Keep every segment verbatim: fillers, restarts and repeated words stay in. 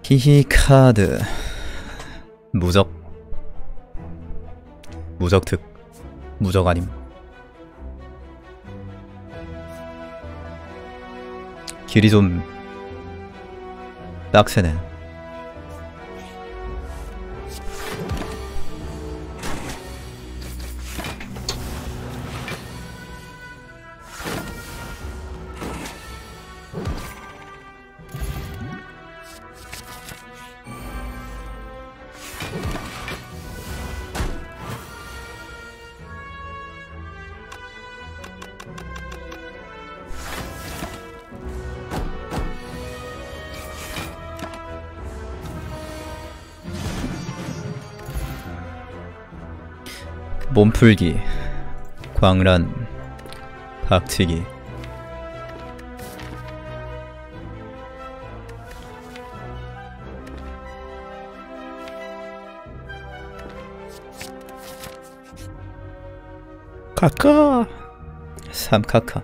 히히 카드 무적 무적특 무적 아님. 길이 좀 빡세네. 몸풀기, 광란, 박치기. 카카 삼카카.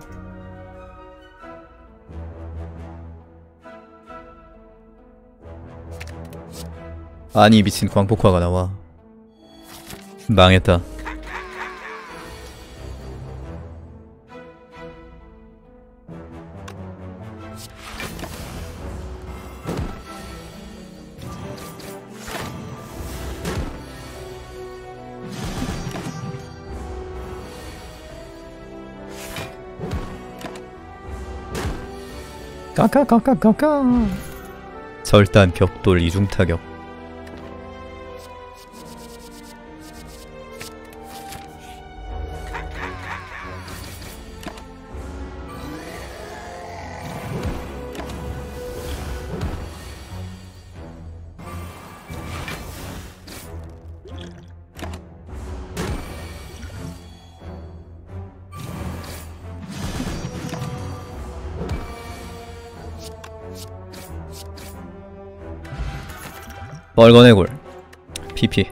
아니 미친 광폭화가 나와. 망했다. 까까까까까까. 절단 벽돌 이중 타격. 빨간 해골 피피.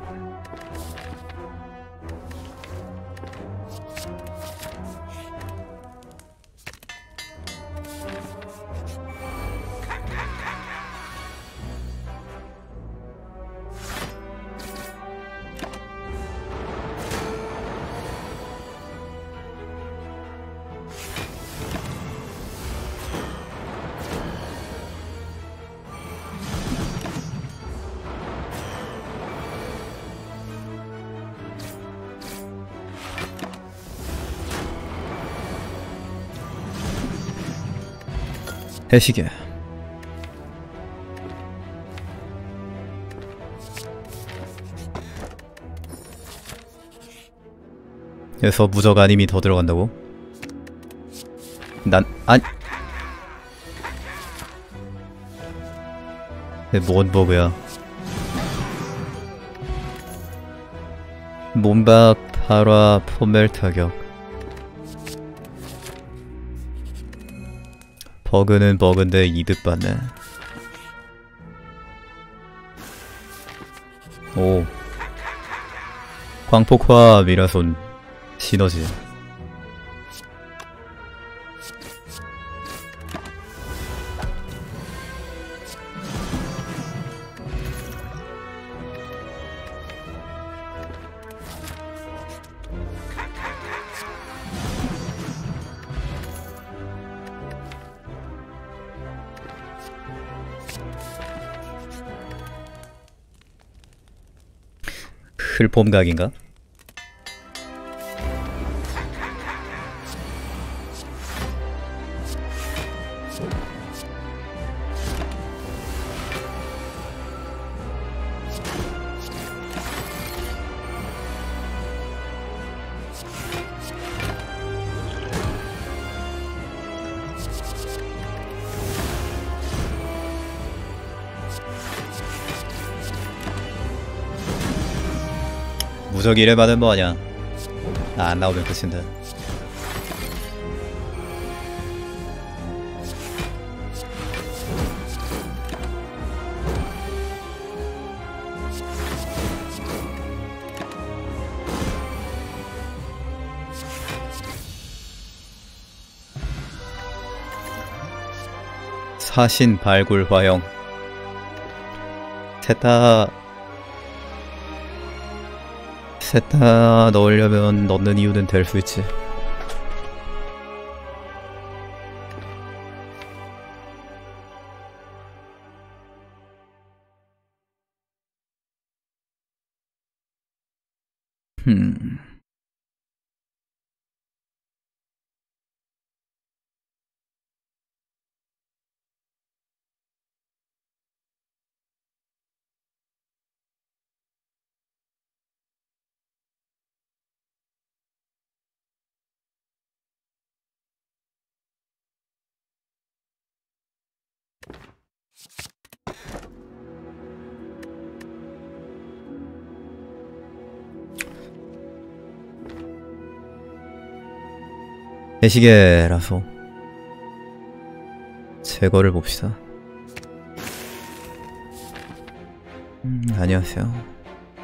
해시계. 그래서 무적 아님이 더 들어간다고? 난 아니. 뭔 버그야? 몸박 발화 포멜 타격. 버그는 버그인데 이득 받네. 오. 광폭화 미라손 시너지. 흘폼각인가? 무적 일에 받은 뭐하냐. 나 안 나오면 끝인데. 사신 발굴 화형. 셋 다 셋 다 넣으려면 넣는 이유는 될 수 있지. 흠. 대시계라서 제거를 봅시다. 음, 안녕하세요.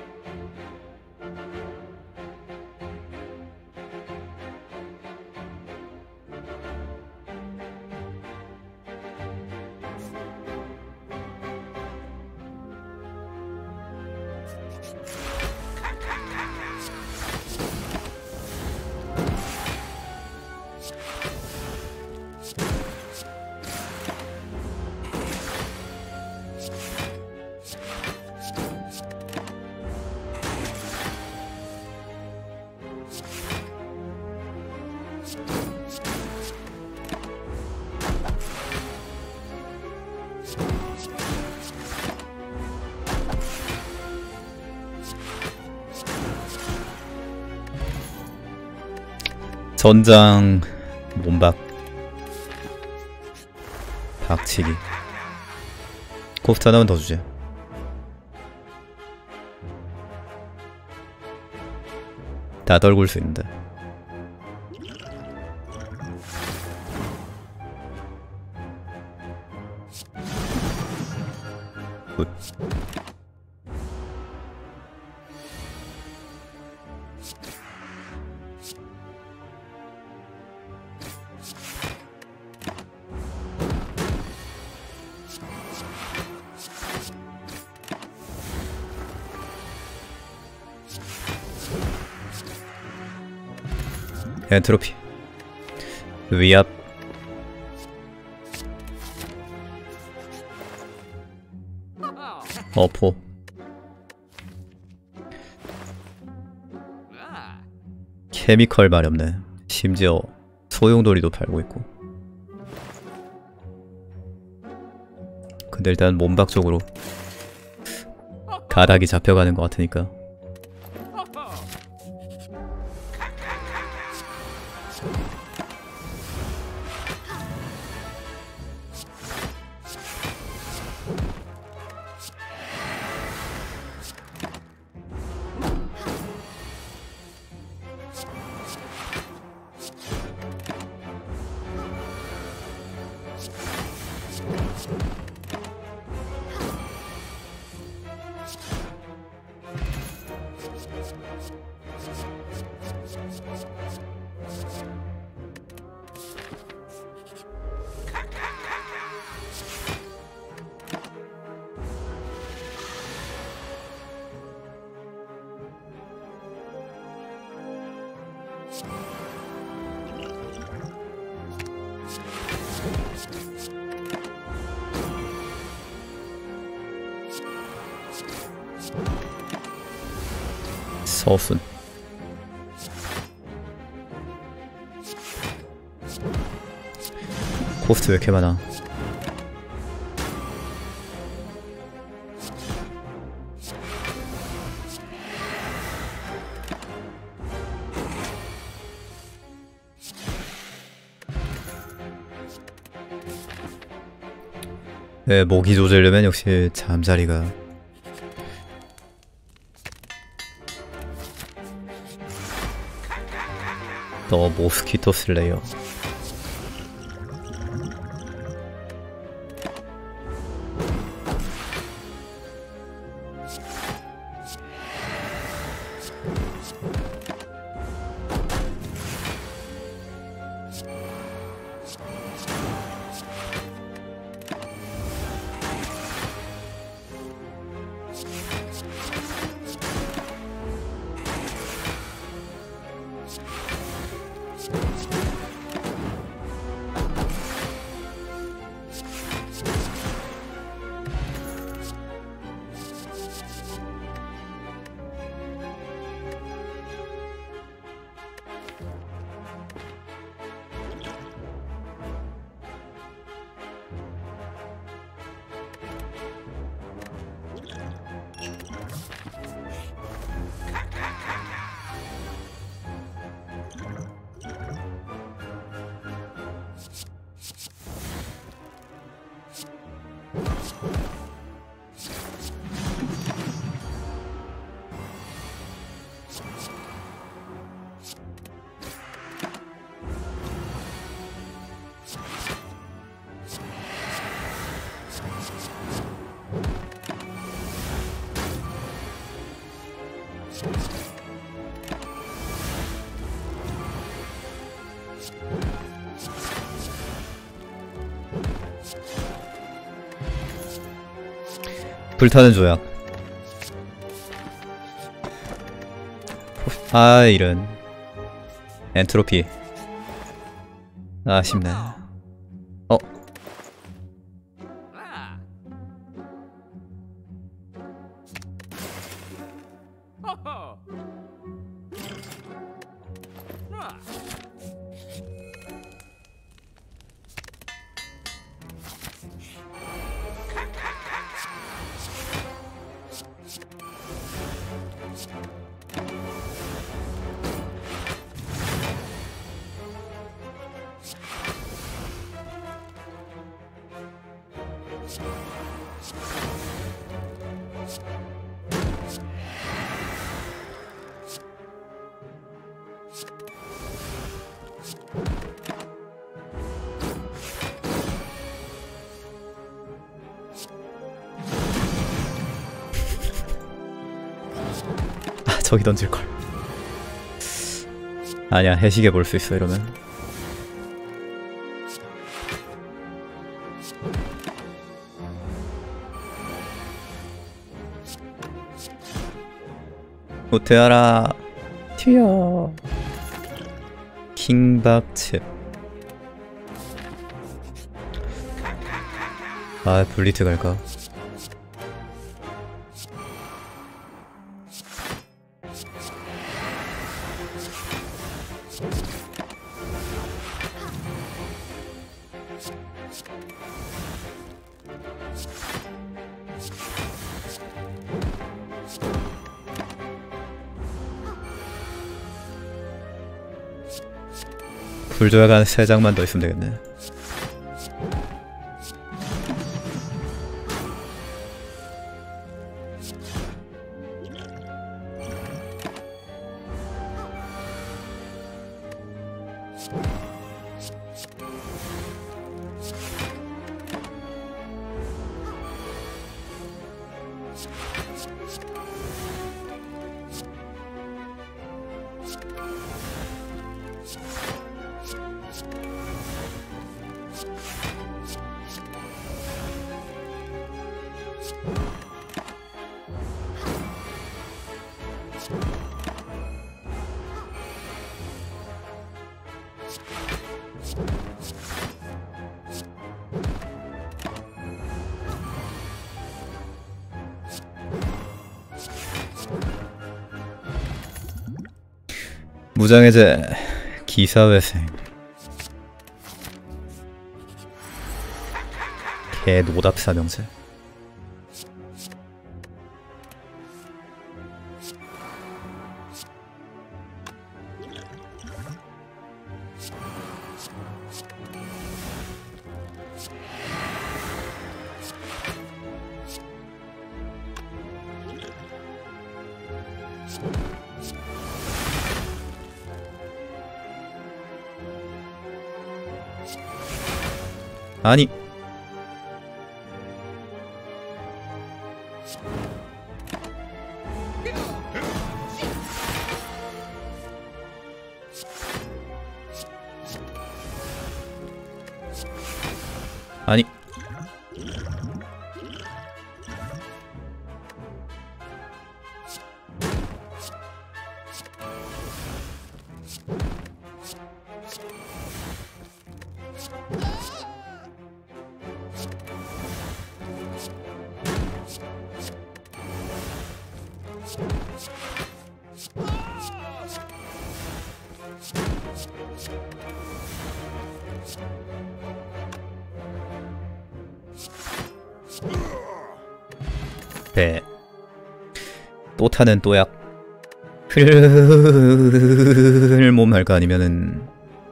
전장 몸박 박치기 코스트 하나만 더 주지. 다 떨굴 수 있는데. 굿. 엔트로피 위압 어포 케미컬 말이 없네. 심지어 소용돌이도 팔고 있고. 근데 일단 몸박 쪽으로 가닥이 잡혀가는 것 같으니까 서순 코스트 왜 이렇게 많아. 네, 모기 조절려면 역시 잠자리가 더 모스키토 슬레이어. 불타는 조약. 아 이런 엔트로피. 아쉽네. 어? 아 저기 던질걸. 아니야 해시계 볼 수 있어 이러면. 후퇴하라. 튀어. 킹박칩. 아 블리트 갈까? 불조약 한 세 장만 더 있으면 되겠네. 무장해제 기사회생. 개 노답 사명제. 아니 아니 배. 또 타는 또약. 풀몸 할까 아니면은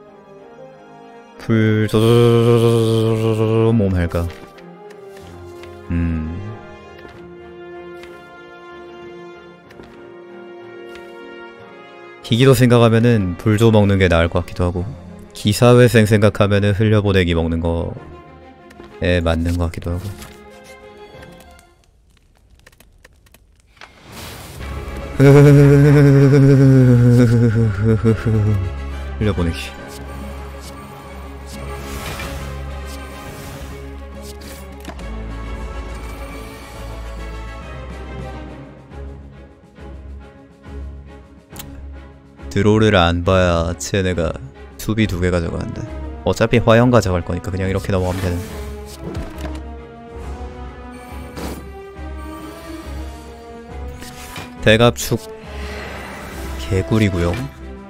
풀몸 할까. 음. 기기도 생각하면은 불조 먹는 게 나을 것 같기도 하고, 기사회생 생각하면은 흘려보내기 먹는 거에 맞는 것 같기도 하고. 흘려보내기. 드로를 안 봐야 쟤네가 수비 두 개 가져가는데 어차피 화형 가져갈 거니까 그냥 이렇게 넘어가면 되는. 대갑축 개구리구요.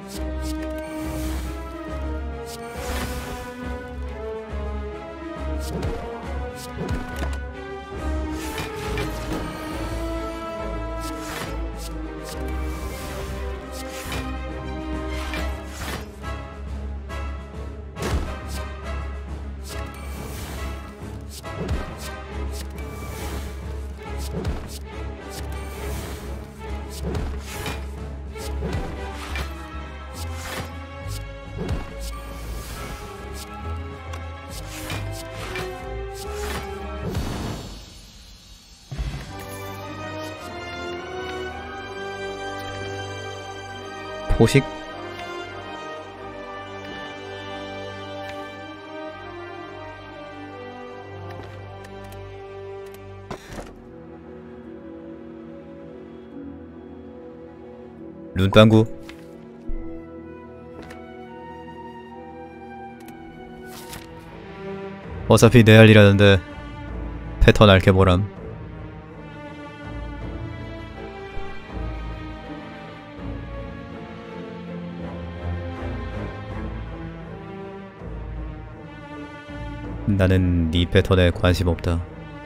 포식? 눈빵구? 어차피 내 할 일하는데 패턴 알게 뭐람. 나는 네 패턴에 관심 없다.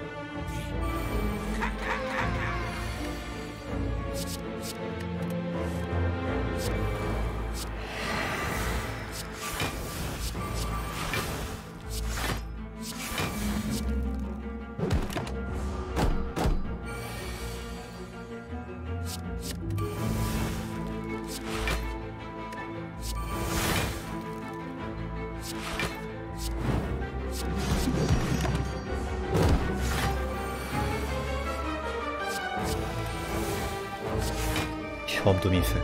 혐두미세.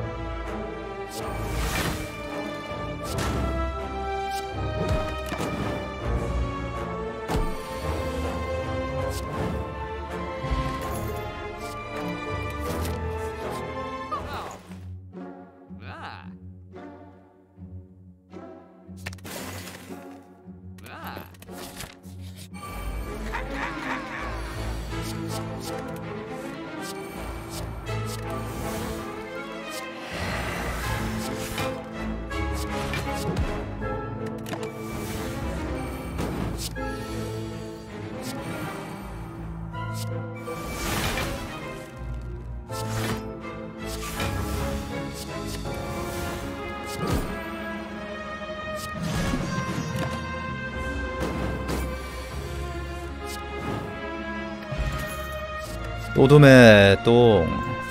또둠의 똥.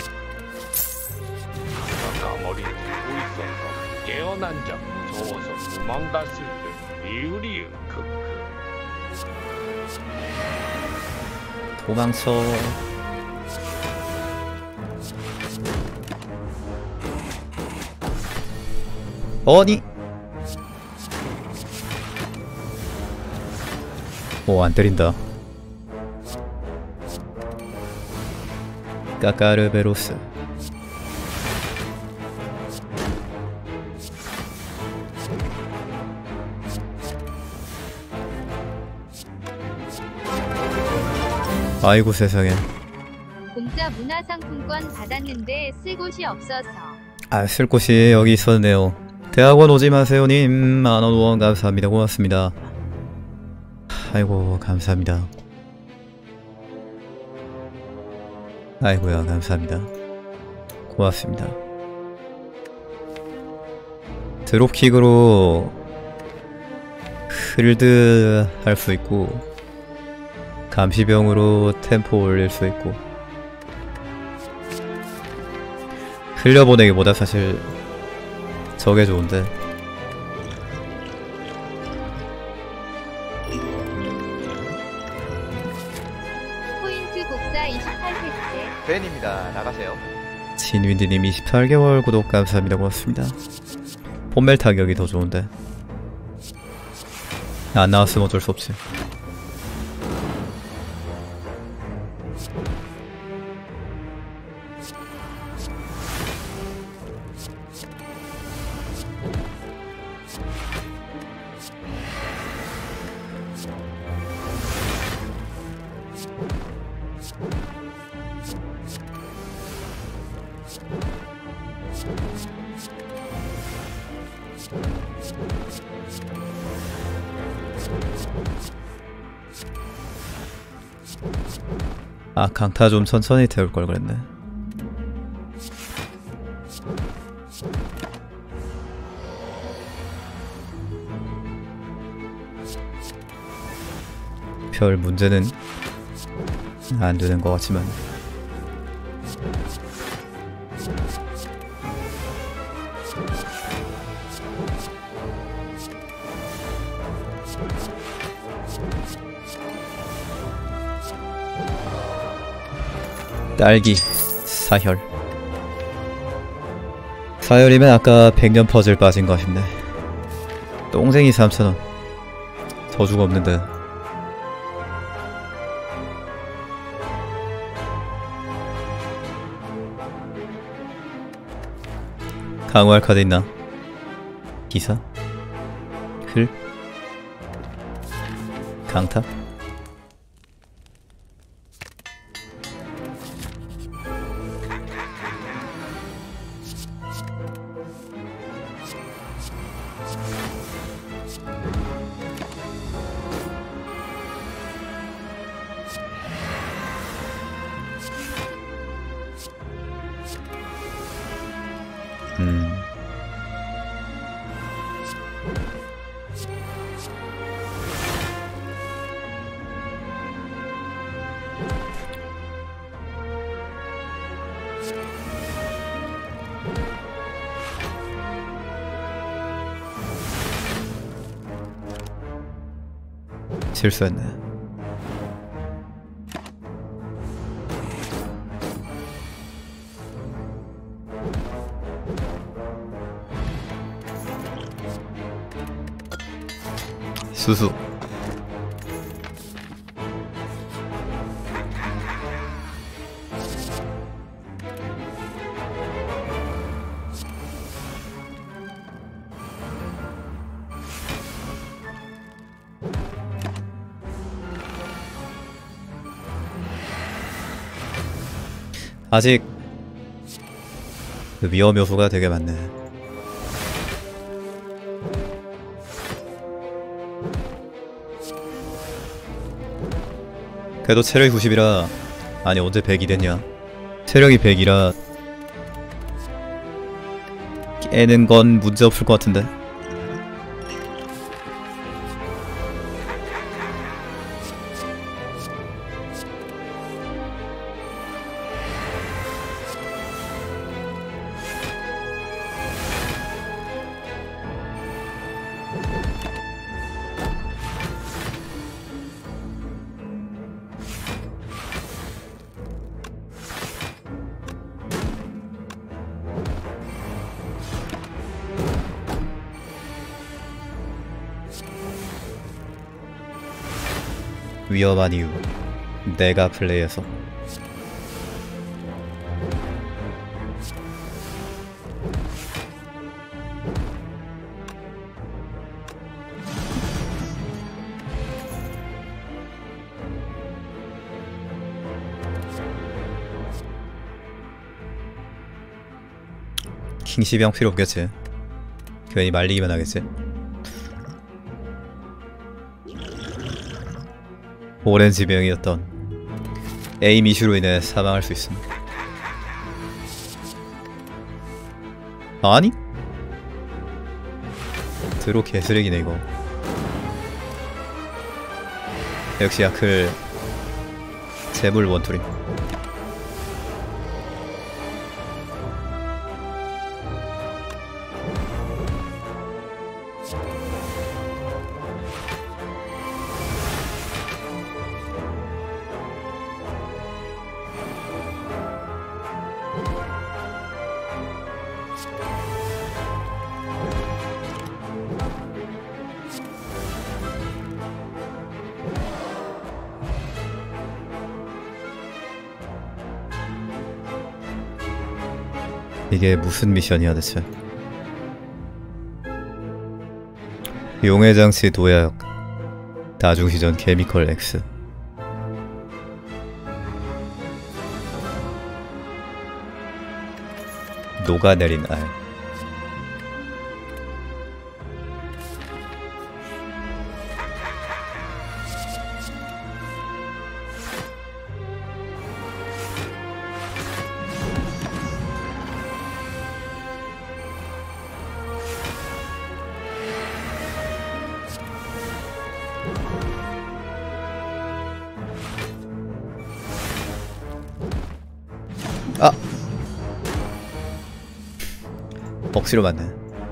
머리 들고 있어서 깨어난 자 무서워서 도망갔을 듯 리으리으 크크. 도망쳐. 어니? 오, 안 때린다. 까까르베로스. 아이고 세상에. 공짜 문화상품권 받았는데 쓸 곳이 없어서. 아, 쓸 곳이 여기 있었네요. 대학원 오지 마세요님 만원 후원 감사합니다. 고맙습니다. 아이고 감사합니다. 아이고야 감사합니다. 고맙습니다. 드롭킥으로 필드 할 수 있고 감시병으로 템포 올릴 수 있고 흘려보내기보다 사실 저게 좋은데. 포인트 복사 이십팔 팩트. 벤입니다. 나가세요. 진윈드님 이십팔 개월 구독 감사합니다. 고맙습니다. 폼멜 타격이 더 좋은데 안 나왔으면 어쩔 수 없지. 아, 강타 좀 천천히 태울 걸 그랬네. 별 문제는 안 되는 것 같지만. 딸기 사혈. 사혈이면 아까 백년 퍼즐 빠진 거 싶네. 똥쟁이 삼천 원. 저주가 없는데. 강화할 카드 있나? 기사? 흘? 강타? 음. 실수했네. 수수. 아직 위험 요소가 되게 많네. 그래도 체력이 구십이라. 아니 언제 백이 됐냐. 체력이 백이라 깨는 건 문제 없을 것 같은데. 위험한 이유. 내가 플레이해서. 킹시병 필요 없겠지. 괜히 말리기만 하겠지. 오랜 지병이었던 에임 이슈로 인해 사망할 수 있음. 아니? 드로 개쓰레기네 이거. 역시 야클 재물 원툴임. 이게 무슨 미션이야 대체. 용의 장치 도약 다중시전 케미컬 X. 녹아내린 알. 아! 억지로 맞네.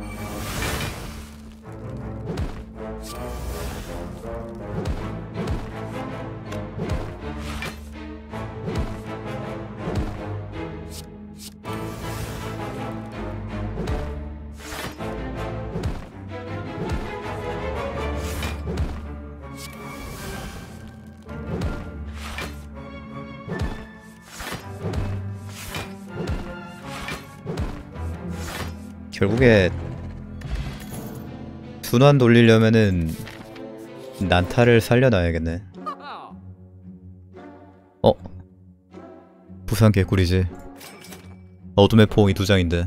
결국에 순환 돌리려면은 난타를 살려놔야겠네. 어? 부산 개꿀이지. 어둠의 포옹이 두 장인데.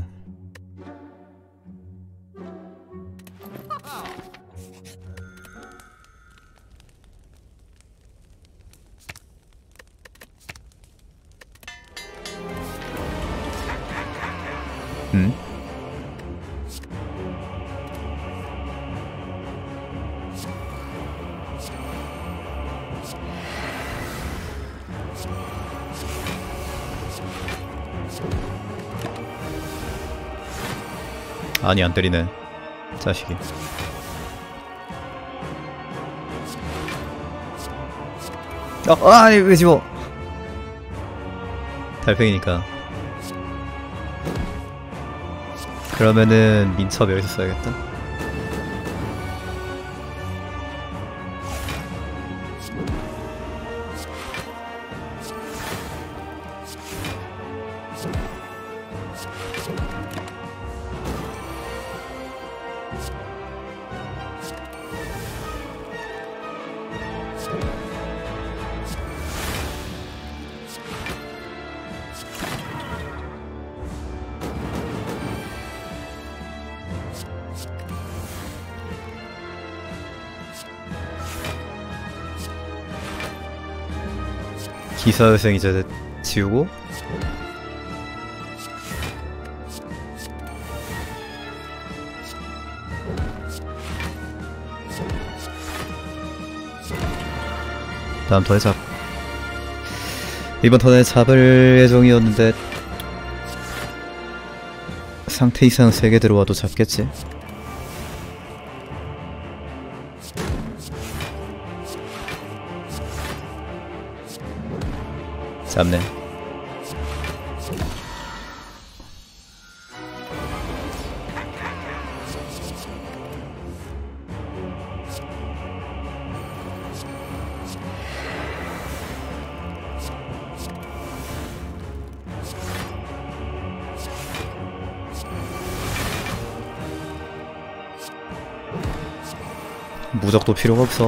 음? 아니 안 때리네 자식이. 어, 아니 왜 집어. 달팽이니까. 그러면은 민첩 여기서 써야겠다. 기사회생 이제 지우고 다음 턴에 잡. 이번 턴에 잡을 예정이었는데 상태 이상 세 개 들어와도 잡겠지? 잡네. 무적도 필요가 없어.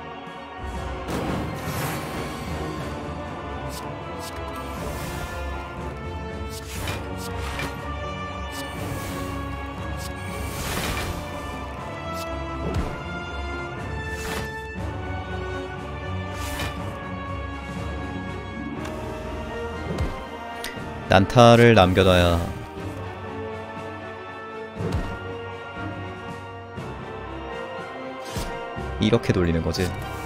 난타를 남겨놔야 이렇게 돌리는 거지.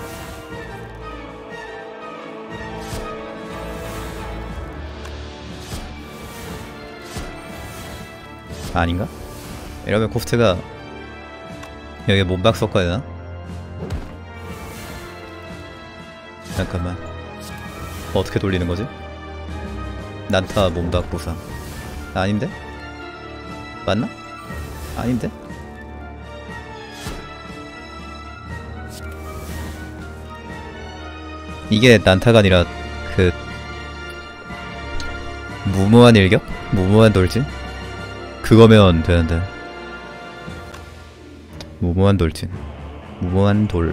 아닌가? 이러면 코스트가 여기 몸박 섞어야 되나? 잠깐만. 어떻게 돌리는 거지? 난타 몸박 보상. 아닌데? 맞나? 아닌데? 이게 난타가 아니라 그 무모한 일격? 무모한 돌진? 그거면 되는데. 무모한 돌진. 무모한 돌.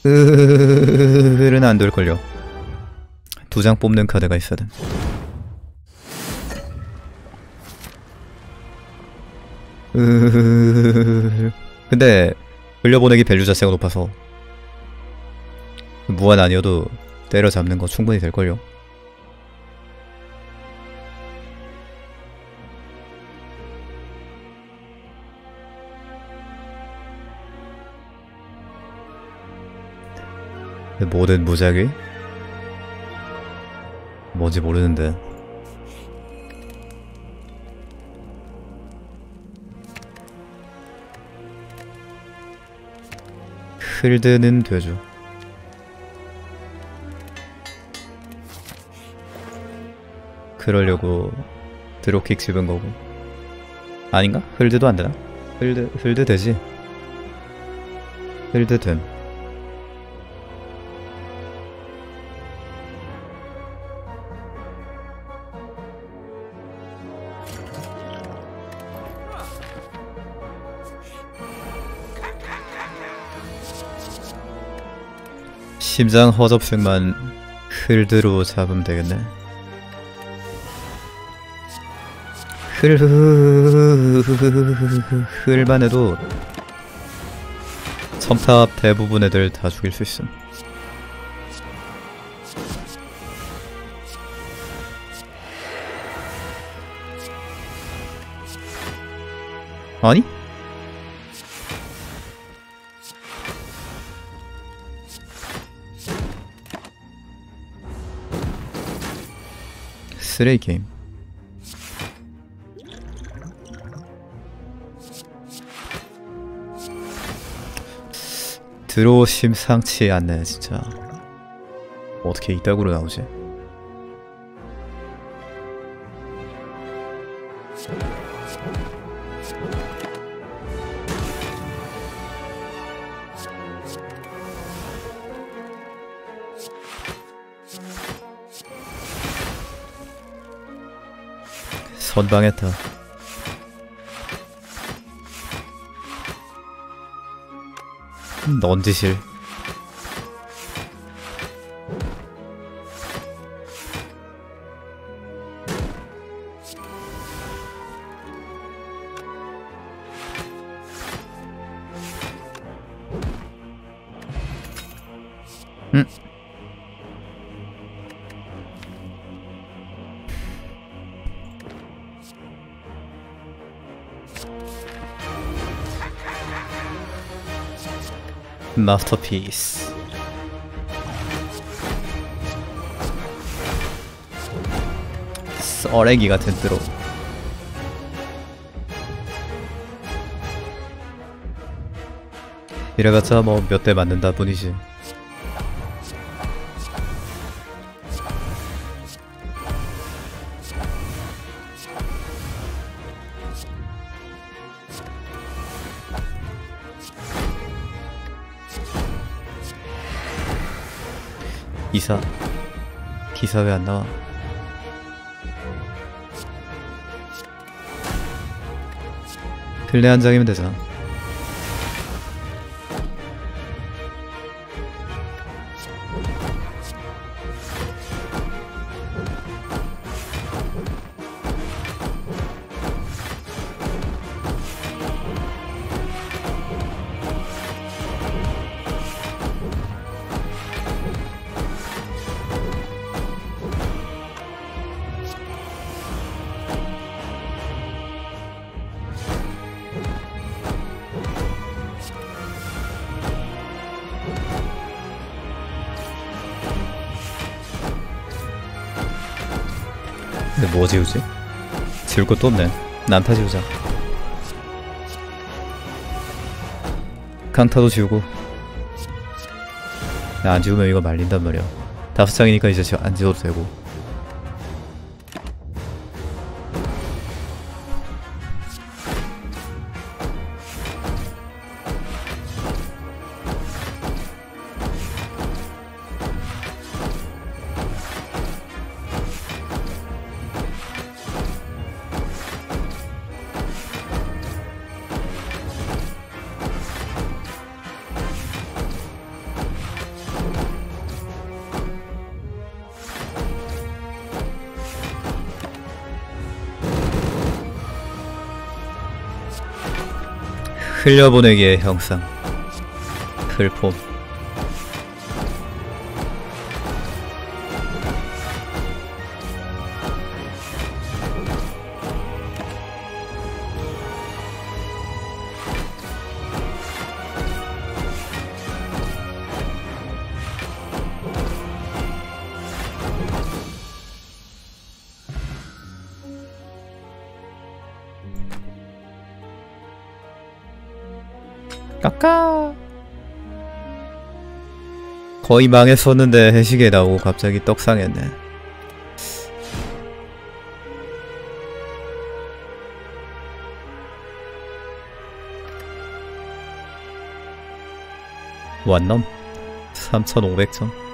흐흐흐흐흐는 안 될걸요. 두 장 뽑는 카드가 있어야 돼. 으흐흐흐흐흐. 근데 흘려보내기 밸류 자체가 높아서 무한 아니어도 때려잡는 거 충분히 될걸요. 모든 무작위? 뭔지 모르는데. 필드는 되죠. 그러려고 드롭킥 집은 거고. 아닌가? 힐드도 안 되나? 힐드, 힐드 되지? 힐드 됨. 심장 허접색만 힐드로 잡으면 되겠네. 힐만 해도 첨탑 대부분 애들 다 죽일 수 있음. 아니? 쓰레기 게임. 드로우 심상치 않네 진짜. 어떻게 이따구로 나오지? 선방했다. 넌지실. 음. 마스터피스. 쓰레기 같은 드로우. 이래봤자 뭐 몇 대 맞는다 뿐이지. 이사 기사 왜 안 나와? 필레 한 장이면 되잖아. 근데 뭐 지우지? 지울 것도 없네. 난타 지우자. 강타도 지우고. 안 지우면 이거 말린단 말이야. 다섯 장이니까 이제 안 지워도 되고. 흘려보내기의 형상. 풀폼. 까까. 거의 망했었는데 해시계 나오고 갑자기 떡상했네. 완넘 삼천오백 점.